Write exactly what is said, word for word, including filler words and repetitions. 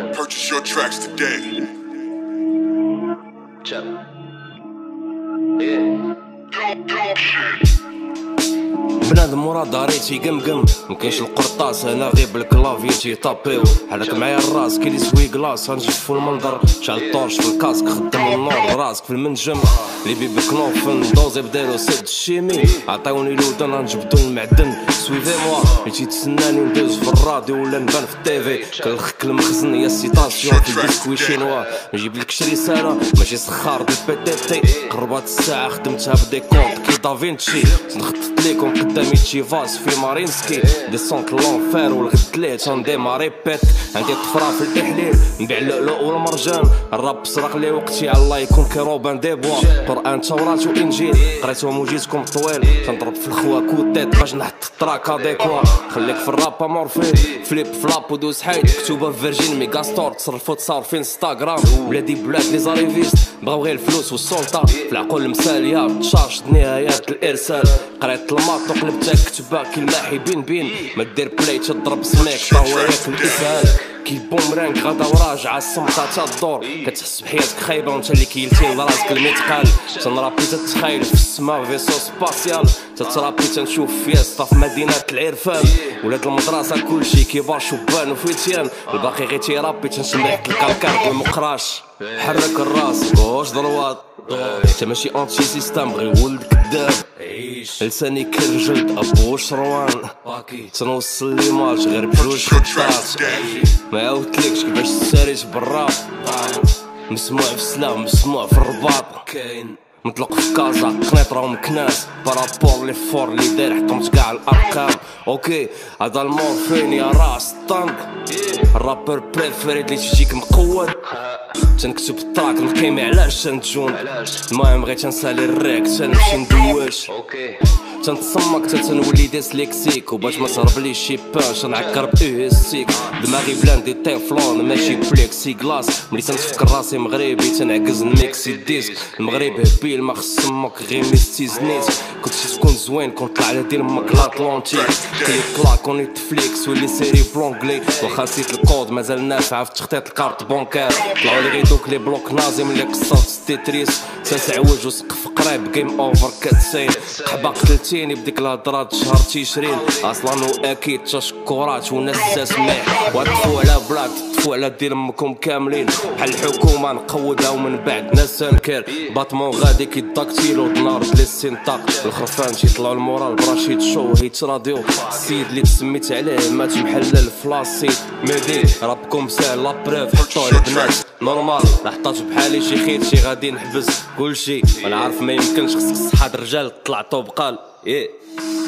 Purchase your tracks today. Check. Yeah. بنادم مورا داري تيقمقم مكاينش القرطاس هنا غير بالكلافي تيطابيو حرك معايا الراس كي لي سوي كلاص غنجفو المنظر شعل الطورش في الكاسك خدم النور راسك في المنجم لي بيبي كنوفن دوزي بدالو سد الشيمي عطيوني لودن غنجبدو المعدن سويفي موا اللي تيتسناني ندوز في الراديو ولا نبان في التيفي كنلخك المخزن هي السيطاسيون في البسكوي شينوا نجيب لك شي رساله ماشي سخار دي بيتيتي قربات الساعه خدمتها بديكونت كي دافينشي نخطط ليكم قدامي تشيفاس في مارينسكي ديسونت لونفير والغد ليت غنديماري بيت عندي طفره في التحليل نبيع اللؤلؤ والمرجان الراب سرق لي وقتي على الله يكون كيروبان دي بوا قران تورات وانجيل قريتهم وجيتكم طويل كنضرب في الخوا كوتيت باش نحط التراكا ديكوا خليك في الراب مورفين فليب فلاب ودوز حيد كتوبه في فيرجين ميغا ستور تصرفو تصاور في انستغرام ولادي بلاد لي زاريفيست بغاو غير الفلوس والسلطه في العقول المساليه تشارج نهايات الارسال قريت الماط وقلبتها كتبه كي الماحي بين بين ما دير بلاي تضرب سميك طواليك الاسهال كي بومرانك غدا وراجعه الصمتة تدور كتحس بحياتك خايبه وانت اللي كيلتي لراسك المثقال تنرابي تتخيل في السما فيسو سباسيال تترابي تنشوف فياستا في مدينه العرفان ولاد المدرسه كلشي كبار شبان وفتيان الباقي غير تيرابي تنشم ريحه الكالكار والمقراش حرك الراس واش ضروات انت ماشي انتي سيستم غير ولد كداب لساني كرجلد ابو شروان تنوصل ليماج غير بجوج خطات ما عاودتلكش كيفاش ساريت بالراب مسموع في السلام مسموع في الرباط كاين مطلق في كازا قنيطرة ومكناس بارابور لي فور لي داير حطمت كاع الارقام اوكي هذا المورفين يا راس طنق الرابر بريفيري اللي تجيك مقود تنكتب التراك نقيمي علاش تنتجون المهم غير تنسالي الريك تنمشي ندوش تنتصمك حتى تنولي ديسليكسيك وباش ما تهربليش شي بانش نعكر بإيسيك دماغي بلاندي تيفلون ماشي بليكسي كلاس ملي تنتفكر راسي مغربي تنعكز نميكسي ديسك المغرب هبيل ما خص امك غير ميستيزنيت كنتي تكون زوين كنت طلع على دير امك لاطلونتيك كلي كلاك وني تفليكس ولي سيري بلونجلي واخا نسيت الكود مازال نافعه في تخطيط الكارت بونكار طلعوا لي غير دوك لي بلوك نازي ملي قصات تيتريس تنسعوج وسقف قريب جيم اوفر كاتسين قحبه قتلتيني بديك الهضرات شهر تيشرين اصلا واكيد تشكرات وناس سميح وطفو على بلاك تطفو على دير امكم كاملين بحال الحكومه نقودها ومن بعد ناس نكر باطمون غادي كيداكتيلو دنار لي سينطاق الخرفان تيطلعوا المورا البراشيد شو هيت راديو السيد اللي تسميت عليه مات محلل فلاسيت ميدي رابكم ساهل لا بريف حطوه لبنات نورمال لحطات بحالي شي خيط شي غادي نحبس كلشي وانا عارف ما يمكنش خصك صحاد الرجال طلعتو بقال ايه